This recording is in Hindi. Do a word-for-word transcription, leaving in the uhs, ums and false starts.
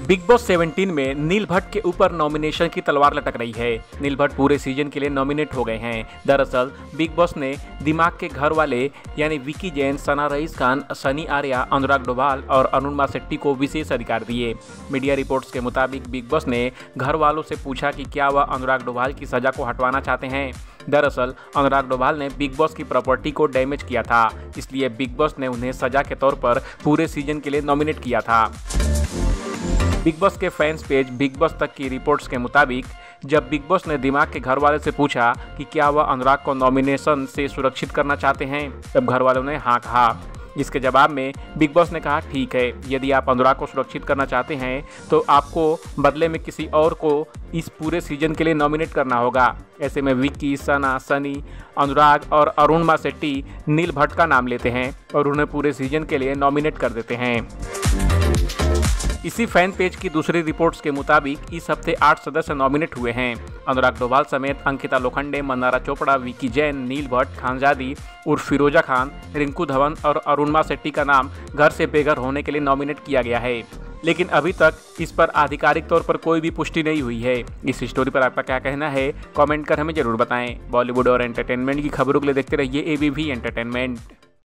बिग बॉस सत्रह में नील भट्ट के ऊपर नॉमिनेशन की तलवार लटक रही है। नील भट्ट पूरे सीजन के लिए नॉमिनेट हो गए हैं। दरअसल बिग बॉस ने दिमाग के घर वाले यानी विकी जैन, सना रईस खान, सनी आर्या, अनुराग डोभाल और अरुणिमा शेट्टी को विशेष अधिकार दिए। मीडिया रिपोर्ट्स के मुताबिक बिग बॉस ने घर वालों से पूछा कि क्या वह अनुराग डोभाल की सजा को हटवाना चाहते हैं। दरअसल अनुराग डोभाल ने बिग बॉस की प्रॉपर्टी को डैमेज किया था, इसलिए बिग बॉस ने उन्हें सजा के तौर पर पूरे सीजन के लिए नॉमिनेट किया था। बिग बॉस के फैंस पेज बिग बॉस तक की रिपोर्ट्स के मुताबिक जब बिग बॉस ने दिमाग के घर वाले से पूछा कि क्या वह अनुराग को नॉमिनेशन से सुरक्षित करना चाहते हैं, तब घर वालों ने हाँ कहा। इसके जवाब में बिग बॉस ने कहा, ठीक है, यदि आप अनुराग को सुरक्षित करना चाहते हैं तो आपको बदले में किसी और को इस पूरे सीजन के लिए नॉमिनेट करना होगा। ऐसे में विक्की, सना, सनी, अनुराग और अरुणिमा शेट्टी नील भट्ट का नाम लेते हैं और उन्हें पूरे सीजन के लिए नॉमिनेट कर देते हैं। इसी फैन पेज की दूसरी रिपोर्ट्स के मुताबिक इस हफ्ते आठ सदस्य नॉमिनेट हुए हैं। अनुराग डोभाल समेत अंकिता लोखंडे, मंदारा चोपड़ा, विकी जैन, नील भट्ट, खानजादी उर्फ फिरोजा खान, रिंकू धवन और अरुणिमा शेट्टी का नाम घर से बेघर होने के लिए नॉमिनेट किया गया है, लेकिन अभी तक इस पर आधिकारिक तौर पर कोई भी पुष्टि नहीं हुई है। इस स्टोरी पर आपका क्या कहना है, कमेंट कर हमें जरूर बताएं। बॉलीवुड और एंटरटेनमेंट की खबरों के लिए देखते रहिए एबीपी एंटरटेनमेंट।